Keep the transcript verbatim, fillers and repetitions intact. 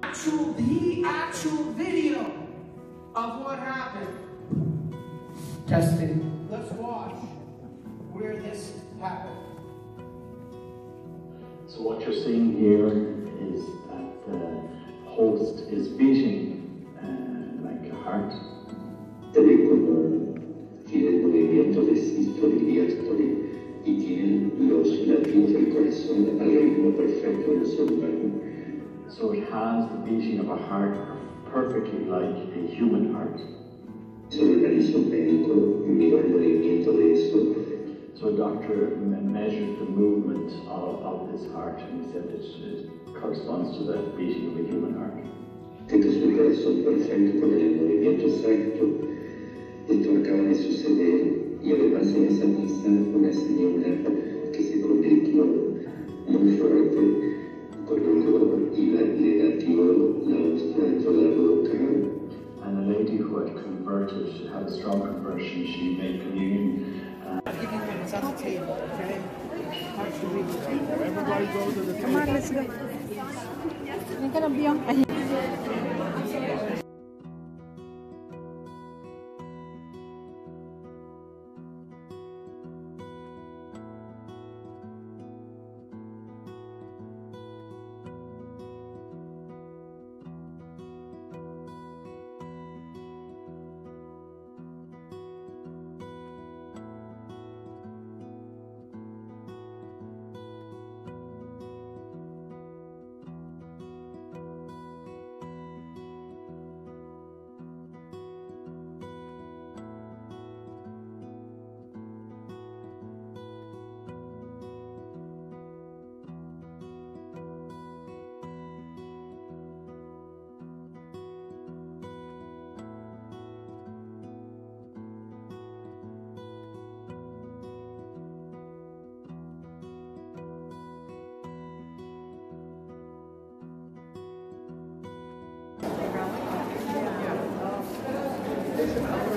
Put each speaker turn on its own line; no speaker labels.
actual, the actual video of what happened. Testing. Let's watch where this happened.
So what you're seeing here is that the host is beating uh, like a heart.
Se ve como tiene el movimiento de sístole y diástole y tiene los latidos del corazón al ritmo perfecto del ser humano.
So it has the beating of a heart perfectly like a human heart.
Se organizó un médico, miró el movimiento de eso.
So a doctor measured the movement of, of this heart and he said it, it corresponds to the beating of a human heart.
Tengo su corazón perfecto con el movimiento exacto. Esto acaba de suceder y además en esa misa una señora que se convirtió muy fuerte colocó y la, le latió la hostia dentro de la boca.
And a lady who had converted, had a strong conversion, she made communion. Uh,
It's on the table, okay?
Everybody go to the
Come on, let's go. You're gonna be on.
Yeah.